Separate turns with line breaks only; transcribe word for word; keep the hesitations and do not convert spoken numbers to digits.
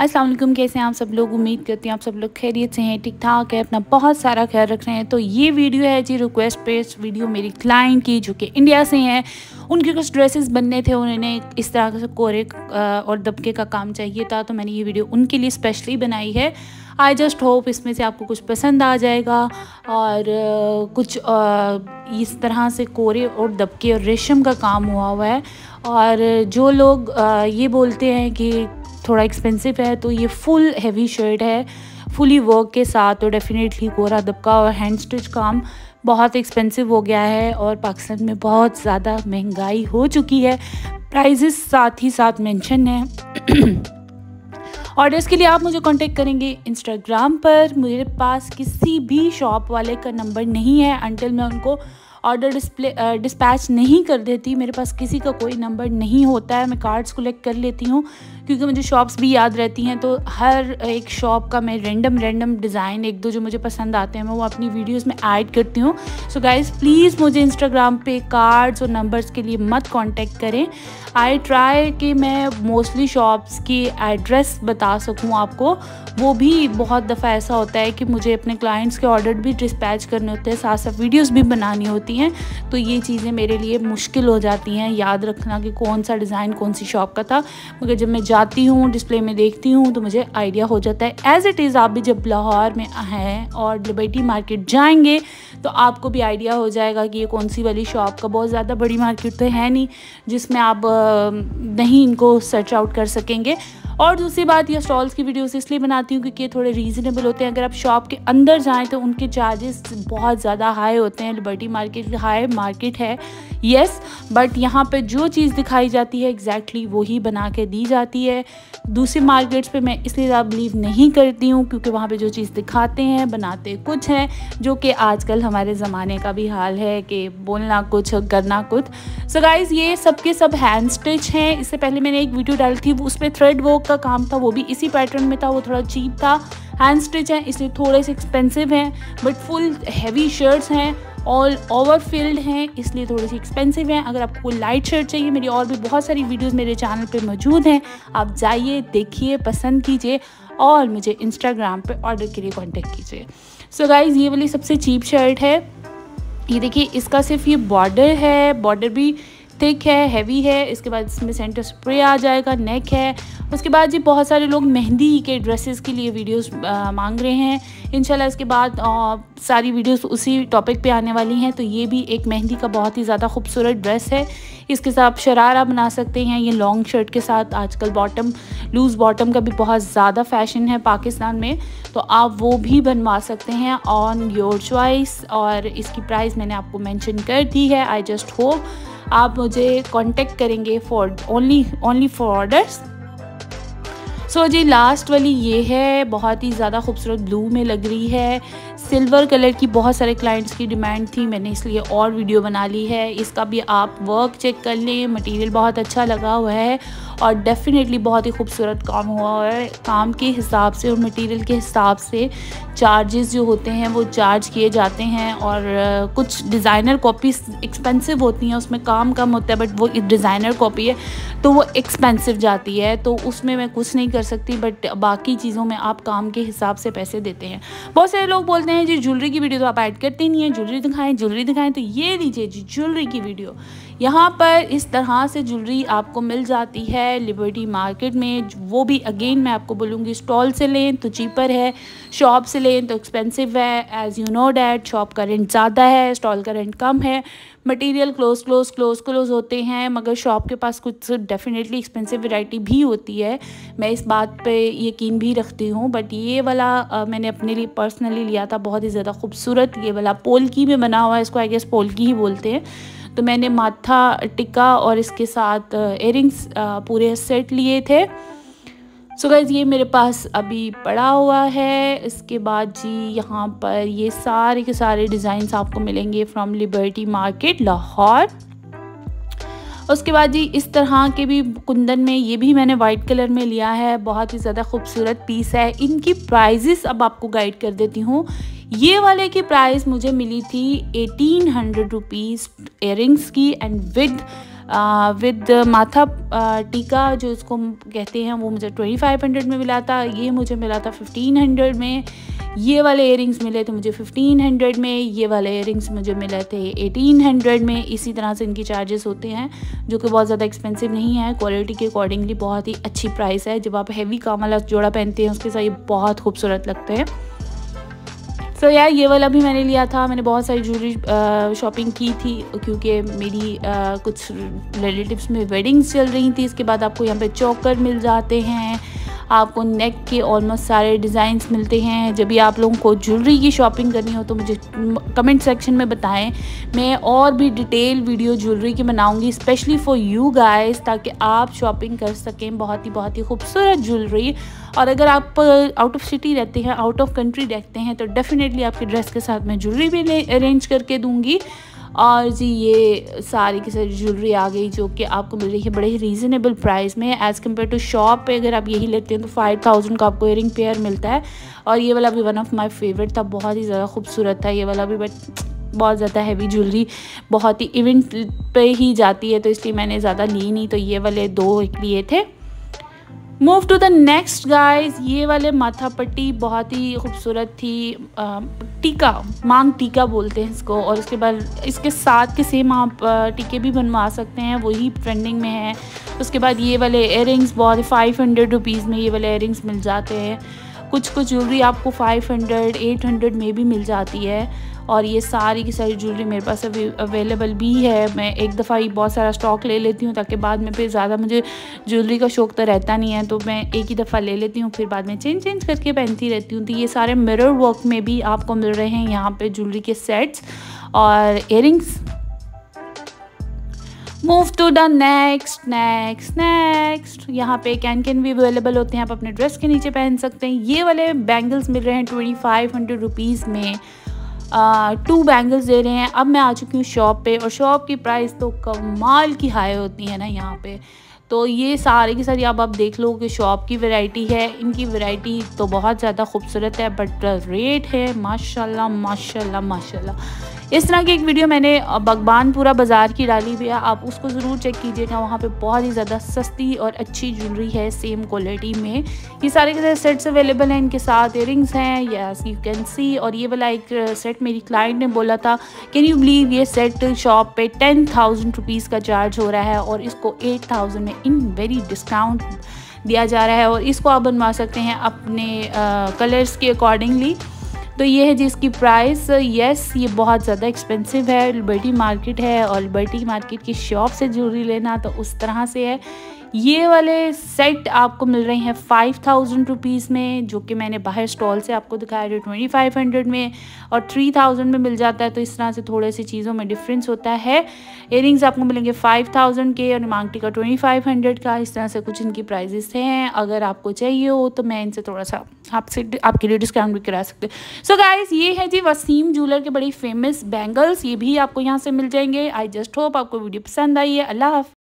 अस्सलाम वालेकुम, कैसे हैं आप सब लोग। उम्मीद करती हूँ आप सब लोग खैरियत से हैं, ठीक ठाक है, अपना बहुत सारा ख्याल रख रहे हैं। तो ये वीडियो है जी रिक्वेस्ट बेस्ड वीडियो मेरी क्लाइंट की, जो कि इंडिया से हैं। उनके कुछ ड्रेसेस बनने थे, उन्होंने इस तरह से कोरे और दबके का काम चाहिए था, तो मैंने ये वीडियो उनके लिए स्पेशली बनाई है। आई जस्ट होप इसमें से आपको कुछ पसंद आ जाएगा। और कुछ इस तरह से कोरे और दबके और रेशम का काम हुआ हुआ है। और जो लोग ये बोलते हैं कि थोड़ा एक्सपेंसिव है, तो ये फुल हैवी शर्ट है फुली वर्क के साथ। तो डेफिनेटली कोरा दबका और हैंड स्टिच काम बहुत एक्सपेंसिव हो गया है और पाकिस्तान में बहुत ज़्यादा महंगाई हो चुकी है। प्राइजेस साथ ही साथ मेंशन है। ऑर्डर्स के लिए आप मुझे कांटेक्ट करेंगे इंस्टाग्राम पर। मेरे पास किसी भी शॉप वाले का नंबर नहीं है अंटिल मैं उनको ऑर्डर डिस्प्ले डिस्पैच नहीं कर देती। मेरे पास किसी का कोई नंबर नहीं होता है। मैं कार्ड्स कलेक्ट कर लेती हूँ क्योंकि मुझे शॉप्स भी याद रहती हैं, तो हर एक शॉप का मैं रैंडम रैंडम डिज़ाइन एक दो जो मुझे पसंद आते हैं मैं वो अपनी वीडियोस में ऐड करती हूँ। सो गाइस प्लीज़ मुझे इंस्टाग्राम पे कार्ड्स और नंबर्स के लिए मत कांटेक्ट करें। आई ट्राई कि मैं मोस्टली शॉप्स की एड्रेस बता सकूँ आपको। वो भी बहुत दफ़ा ऐसा होता है कि मुझे अपने क्लाइंट्स के ऑर्डर भी डिस्पैच करने होते हैं, साथ साथ वीडियोस भी बनानी होती हैं, तो ये चीज़ें मेरे लिए मुश्किल हो जाती हैं याद रखना कि कौन सा डिज़ाइन कौन सी शॉप का था। मगर जब मैं जाती हूँ डिस्प्ले में देखती हूँ तो मुझे आइडिया हो जाता है। एज़ इट इज़ आप भी जब लाहौर में हैं और लिबर्टी मार्केट जाएंगे तो आपको भी आइडिया हो जाएगा कि ये कौन सी वाली शॉप का। बहुत ज़्यादा बड़ी मार्केट तो है नहीं जिसमें आप नहीं इनको सर्च आउट कर सकेंगे। और दूसरी बात, ये स्टॉल्स की वीडियोस इसलिए बनाती हूँ क्योंकि ये थोड़े रीज़नेबल होते हैं। अगर आप शॉप के अंदर जाएं तो उनके चार्जेस बहुत ज़्यादा हाई होते हैं। लिबर्टी मार्केट हाई मार्केट है येस, बट यहाँ पे जो चीज़ दिखाई जाती है एग्जैक्टली वही बना के दी जाती है। दूसरी मार्केट्स पे मैं इसलिए ज़्यादा बिलीव नहीं करती हूँ क्योंकि वहाँ पे जो चीज़ दिखाते हैं बनाते कुछ हैं, जो कि आजकल हमारे ज़माने का भी हाल है कि बोलना कुछ करना कुछ। सो गाइज़ ये सब के सब हैंड स्टिच हैं। इससे पहले मैंने एक वीडियो डाली थी, उस पर थ्रेड वर्क का काम था, वो भी इसी पैटर्न में था, वो थोड़ा चीप था। हैंड स्टिच है इसलिए थोड़े से एक्सपेंसिव हैं, बट फुल हैवी शर्ट्स हैं, ऑल ओवर फिल्ड हैं इसलिए थोड़ी सी एक्सपेंसिव हैं। अगर आपको लाइट शर्ट चाहिए, मेरी और भी बहुत सारी वीडियोस मेरे चैनल पे मौजूद हैं, आप जाइए देखिए पसंद कीजिए और मुझे इंस्टाग्राम पे ऑर्डर के लिए कांटेक्ट कीजिए। सो गाइज़ ये वाली सबसे चीप शर्ट है, ये देखिए इसका सिर्फ ये बॉर्डर है, बॉर्डर भी थिक है, हैवी है। इसके बाद इसमें सेंटर स्प्रे आ जाएगा, नेक है। उसके बाद जी बहुत सारे लोग मेहंदी के ड्रेसेस के लिए वीडियोस आ, मांग रहे हैं। इंशाल्लाह इसके बाद आ, सारी वीडियोस उसी टॉपिक पे आने वाली हैं। तो ये भी एक मेहंदी का बहुत ही ज़्यादा खूबसूरत ड्रेस है। इसके साथ आप शरारा बना सकते हैं, ये लॉन्ग शर्ट के साथ। आजकल बॉटम लूज़ बॉटम का भी बहुत ज़्यादा फैशन है पाकिस्तान में, तो आप वो भी बनवा सकते हैं ऑन योर चॉइस। और इसकी प्राइस मैंने आपको मेंशन कर दी है। आई जस्ट होप आप मुझे कांटेक्ट करेंगे for only only for orders. So जी लास्ट वाली ये है, बहुत ही ज़्यादा खूबसूरत ब्लू में लग रही है। सिल्वर कलर की बहुत सारे क्लाइंट्स की डिमांड थी, मैंने इसलिए और वीडियो बना ली है। इसका भी आप वर्क चेक कर लें, मटेरियल बहुत अच्छा लगा हुआ है और डेफिनेटली बहुत ही खूबसूरत काम हुआ है। काम के हिसाब से और मटेरियल के हिसाब से चार्जेस जो होते हैं वो चार्ज किए जाते हैं। और कुछ डिज़ाइनर कॉपीज़ एक्सपेंसिव होती हैं, उसमें काम कम होता है, बट वो डिज़ाइनर कॉपी है तो वो एक्सपेंसिव जाती है, तो उसमें मैं कुछ नहीं कर सकती। बट बाकी चीज़ों में आप काम के हिसाब से पैसे देते हैं। बहुत सारे लोग बोलते हैं जी ज्वेलरी की वीडियो तो आप ऐड करते नहीं हैं, ज्वेलरी दिखाएं ज्वेलरी दिखाएं, तो ये लीजिए जी ज्वेलरी की वीडियो। यहाँ पर इस तरह से ज्वेलरी आपको मिल जाती है लिबर्टी मार्केट में। वो भी अगेन मैं आपको बोलूँगी स्टॉल से लें तो चीपर है, शॉप से लें तो एक्सपेंसिव है। As you know that shop का रेंट ज़्यादा है, स्टॉल का रेंट कम है। Material close close close close होते हैं, मगर शॉप के पास कुछ डेफिनेटली एक्सपेंसिव वैरायटी भी होती है, मैं इस बात पे यकीन भी रखती हूँ। बट ये वाला आ, मैंने अपने लिए पर्सनली लिया था, बहुत ही ज़्यादा खूबसूरत। ये वाला पोल्की में बना हुआ है, इसको आई गेस पोल्की ही बोलते हैं। तो मैंने माथा टिक्का और इसके साथ इयरिंग्स पूरे सेट लिए थे। सो गाइस ये मेरे पास अभी पड़ा हुआ है। इसके बाद जी यहाँ पर ये सारे के सारे डिज़ाइंस आपको मिलेंगे फ्रॉम लिबर्टी मार्केट लाहौर। उसके बाद जी इस तरह के भी कुंदन में, ये भी मैंने वाइट कलर में लिया है, बहुत ही ज़्यादा खूबसूरत पीस है। इनकी प्राइजेस अब आपको गाइड कर देती हूँ। ये वाले की प्राइस मुझे मिली थी एटीन हंड्रेड रुपीज़ इयरिंग्स की एंड विद विद माथा टीका जो इसको कहते हैं, वो मुझे ट्वेंटी फाइव हंड्रेड में मिला था। ये मुझे मिला था फिफ्टीन हंड्रेड में। ये वाले इयरिंग्स मिले थे मुझे फिफ्टीन हंड्रेड में। ये वाले इयरिंग्स मुझे मिले थे एटीन हंड्रेड में। इसी तरह से इनकी चार्जेस होते हैं, जो कि बहुत ज़्यादा एक्सपेंसिव नहीं है। क्वालिटी के अकॉर्डिंगली बहुत ही अच्छी प्राइस है। जब आप हैवी काम वाला जोड़ा पहनते हैं उसके साथ ये बहुत खूबसूरत लगते हैं। तो यार ये वाला भी मैंने लिया था। मैंने बहुत सारी ज्वेलरी शॉपिंग की थी, क्योंकि मेरी आ, कुछ रिलेटिव्स में वेडिंग्स चल रही थी। इसके बाद आपको यहाँ पे चोकर मिल जाते हैं, आपको नेक के ऑलमोस्ट सारे डिज़ाइंस मिलते हैं। जब भी आप लोगों को ज्वेलरी की शॉपिंग करनी हो तो मुझे कमेंट सेक्शन में बताएं, मैं और भी डिटेल वीडियो ज्वेलरी की बनाऊंगी स्पेशली फॉर यू गाइस, ताकि आप शॉपिंग कर सकें बहुत ही बहुत ही खूबसूरत ज्वेलरी। और अगर आप आउट ऑफ सिटी रहते हैं, आउट ऑफ कंट्री रहते हैं, तो डेफिनेटली आपके ड्रेस के साथ मैं ज्वेलरी भी अरेंज करके दूँगी। और जी ये सारी की सारी ज्वेलरी आ गई, जो कि आपको मिल रही है बड़े ही रीज़नेबल प्राइस में एज़ कम्पेयर टू शॉप पे। अगर आप यही लेते हैं तो फाइव थाउजेंड का आपको इयरिंग पेयर मिलता है। और ये वाला भी वन ऑफ माय फेवरेट था, बहुत ही ज़्यादा खूबसूरत था ये वाला भी, बट बहुत ज़्यादा हैवी ज्वेलरी बहुत ही इवेंट पे ही जाती है, तो इसलिए मैंने ज़्यादा ली नहीं। तो ये वाले दो लिए थे। Move to the next guys. ये वाले माथा पट्टी बहुत ही खूबसूरत थी, टीका, मांग टीका बोलते हैं इसको। और उसके बाद इसके साथ के सेम आप टीके भी बनवा सकते हैं, वही ट्रेंडिंग में है। उसके बाद ये वाले इयरिंग्स बहुत ही फाइव हंड्रेड रुपीज़ में ये वाले इयरिंग्स मिल जाते हैं। कुछ कुछ ज्वेलरी आपको फाइव हंड्रेड एट हंड्रेड में भी मिल जाती है। और ये सारी की सारी ज्वेलरी मेरे पास अभी अवेलेबल भी है। मैं एक दफ़ा ही बहुत सारा स्टॉक ले लेती हूँ, ताकि बाद में फिर ज़्यादा मुझे ज्वेलरी का शौक तो रहता नहीं है, तो मैं एक ही दफ़ा ले लेती हूँ, फिर बाद में चेंज चेंज करके पहनती रहती हूँ। तो ये सारे मिरर वर्क में भी आपको मिल रहे हैं यहाँ पे ज्वेलरी के सेट्स और earrings. Move to the next next next यहाँ पे कैन कैन भी अवेलेबल होते हैं, आप अपने ड्रेस के नीचे पहन सकते हैं। ये वाले बैंगल्स मिल रहे हैं ट्वेंटी फाइव हंड्रेड रुपीज़ में। टू बैंगल्स दे रहे हैं। अब मैं आ चुकी हूँ शॉप पे, और शॉप की प्राइस तो कमाल की हाई होती है ना यहाँ पे। तो ये सारी की सारी अब आप देख लो कि शॉप की वैरायटी है। इनकी वैरायटी तो बहुत ज़्यादा खूबसूरत है, बट रेट है माशाल्लाह माशाल्लाह माशाल्लाह। इस तरह की एक वीडियो मैंने बगबानपुरा बाज़ार की डाली भी है, आप उसको ज़रूर चेक कीजिएगा। वहाँ पे बहुत ही ज़्यादा सस्ती और अच्छी ज्वेलरी है सेम क्वालिटी में। ये सारे के सारे सेट्स अवेलेबल हैं, इनके साथ इयरिंग्स हैं, यस यू कैन सी। और ये वाला एक सेट मेरी क्लाइंट ने बोला था, कैन यू बिलीव ये सेट शॉप पे टेन थाउजेंड रुपीज़ का चार्ज हो रहा है, और इसको एट थाउजेंड में इन वेरी डिस्काउंट दिया जा रहा है। और इसको आप बनवा सकते हैं अपने कलर्स के अकॉर्डिंगली। तो ये है जिसकी प्राइस। यस ये बहुत ज़्यादा एक्सपेंसिव है, लिबर्टी मार्केट है, और लिबर्टी मार्केट की शॉप से ज्वेलरी लेना तो उस तरह से है। ये वाले सेट आपको मिल रहे हैं फाइव थाउजेंड रुपीज़ में, जो कि मैंने बाहर स्टॉल से आपको दिखाया जो ट्वेंटी फाइव हंड्रेड में और थ्री थाउजेंड में मिल जाता है। तो इस तरह से थोड़े सी चीज़ों में डिफरेंस होता है। इयरिंग्स आपको मिलेंगे फाइव थाउजेंड के और मांग टीका ट्वेंटी फाइव हंड्रेड का। इस तरह से कुछ इनकी प्राइजेस हैं। अगर आपको चाहिए हो तो मैं इनसे थोड़ा सा आपसे आपके लिए डिस्काउंट भी करा सकते हैं। सो गाइस ये है जी वसीम ज्वेलर के बड़ी फेमस बैंगल्स, ये भी आपको यहाँ से मिल जाएंगे। आई जस्ट होप आपको वीडियो पसंद आई है। अल्लाह हाफ़िज़।